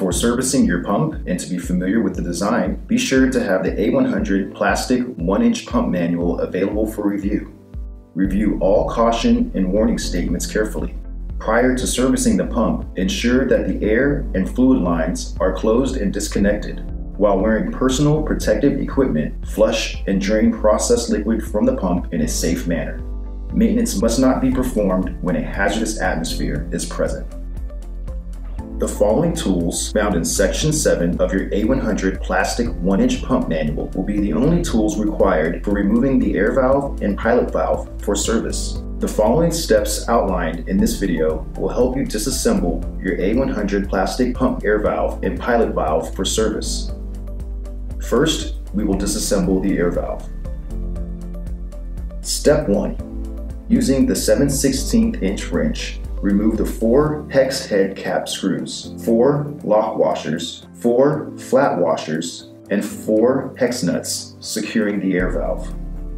Before servicing your pump and to be familiar with the design, be sure to have the A100 plastic 1-inch pump manual available for review. Review all caution and warning statements carefully. Prior to servicing the pump, ensure that the air and fluid lines are closed and disconnected. While wearing personal protective equipment, flush and drain processed liquid from the pump in a safe manner. Maintenance must not be performed when a hazardous atmosphere is present. The following tools found in Section 7 of your A100 plastic 1-inch pump manual will be the only tools required for removing the air valve and pilot valve for service. The following steps outlined in this video will help you disassemble your A100 plastic pump air valve and pilot valve for service. First, we will disassemble the air valve. Step 1. Using the 7/16 inch wrench, remove the 4 hex head cap screws, 4 lock washers, 4 flat washers, and 4 hex nuts securing the air valve.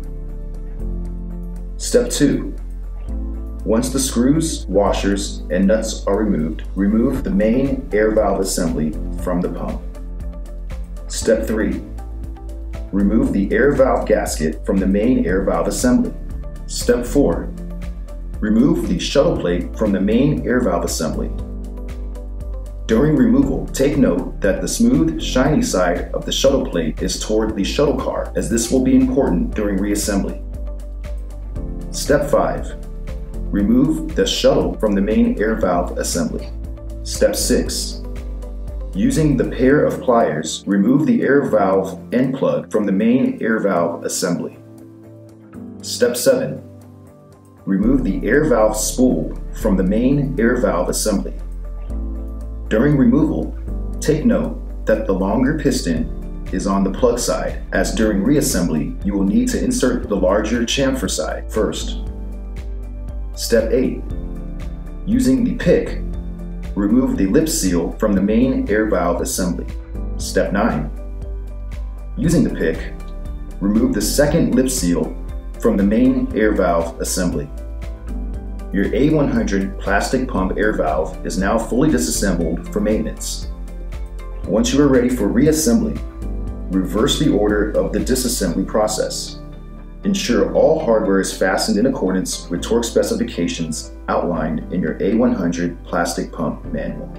Step 2. Once the screws, washers, and nuts are removed, remove the main air valve assembly from the pump. Step 3. Remove the air valve gasket from the main air valve assembly. Step 4. Remove the shuttle plate from the main air valve assembly. During removal, take note that the smooth, shiny side of the shuttle plate is toward the shuttle car, as this will be important during reassembly. Step 5. Remove the shuttle from the main air valve assembly. Step 6. Using the pair of pliers, remove the air valve end plug from the main air valve assembly. Step 7. Remove the air valve spool from the main air valve assembly. During removal, take note that the longer piston is on the plug side, as during reassembly, you will need to insert the larger chamfer side first. Step 8. Using the pick, remove the lip seal from the main air valve assembly. Step 9. Using the pick, remove the second lip seal from the main air valve assembly. Your A100 plastic pump air valve is now fully disassembled for maintenance. Once you are ready for reassembly, reverse the order of the disassembly process. Ensure all hardware is fastened in accordance with torque specifications outlined in your A100 plastic pump manual.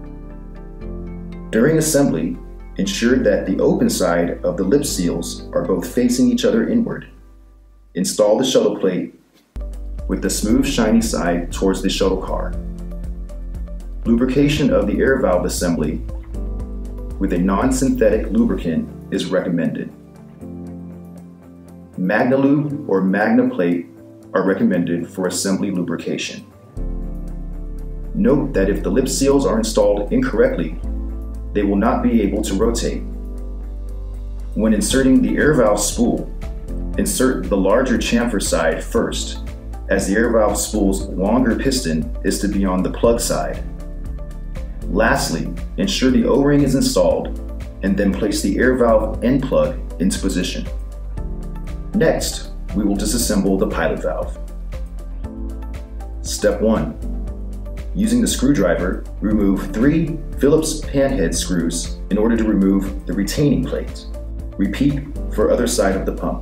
During assembly, ensure that the open side of the lip seals are both facing each other inward. Install the shuttle plate with the smooth, shiny side towards the shuttle car. Lubrication of the air valve assembly with a non-synthetic lubricant is recommended. MagnaLube or MagnaPlate are recommended for assembly lubrication. Note that if the lip seals are installed incorrectly, they will not be able to rotate. When inserting the air valve spool, insert the larger chamfer side first, as the air valve spool's longer piston is to be on the plug side. Lastly, ensure the O-ring is installed and then place the air valve end plug into position. Next, we will disassemble the pilot valve. Step 1. Using the screwdriver, remove 3 Phillips panhead screws in order to remove the retaining plate. Repeat for other side of the pump.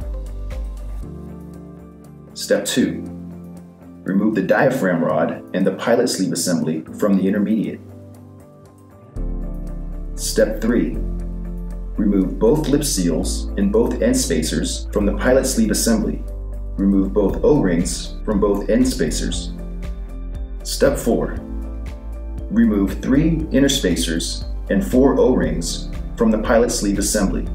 Step 2. Remove the diaphragm rod and the pilot sleeve assembly from the intermediate. Step 3. Remove both lip seals and both end spacers from the pilot sleeve assembly. Remove both O-rings from both end spacers. Step 4. Remove 3 inner spacers and 4 O-rings from the pilot sleeve assembly.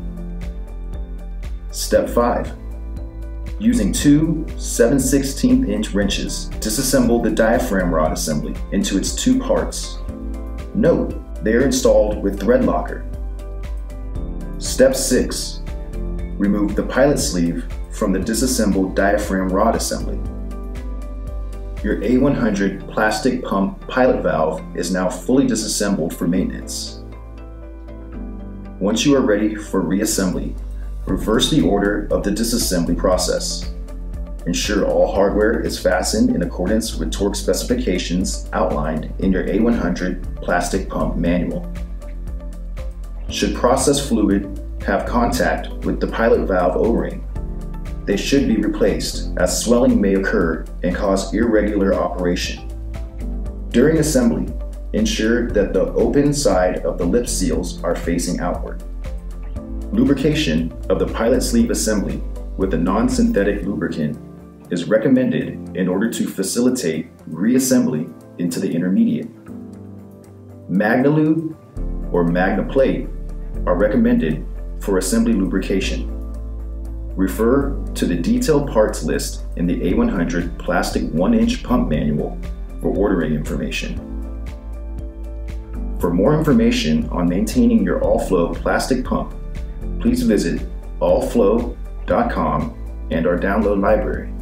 Step 5. Using 2 7/16 inch wrenches, disassemble the diaphragm rod assembly into its 2 parts. Note, they are installed with thread locker. Step 6. Remove the pilot sleeve from the disassembled diaphragm rod assembly. Your A100 plastic pump pilot valve is now fully disassembled for maintenance. Once you are ready for reassembly, reverse the order of the disassembly process. Ensure all hardware is fastened in accordance with torque specifications outlined in your A100 plastic pump manual. Should process fluid have contact with the pilot valve O-ring, they should be replaced, as swelling may occur and cause irregular operation. During assembly, ensure that the open side of the lip seals are facing outward. Lubrication of the pilot sleeve assembly with a non-synthetic lubricant is recommended in order to facilitate reassembly into the intermediate. MagnaLube or MagnaPlate are recommended for assembly lubrication. Refer to the detailed parts list in the A100 plastic 1-inch pump manual for ordering information. For more information on maintaining your All-Flo plastic pump, please visit allflo.com and our download library.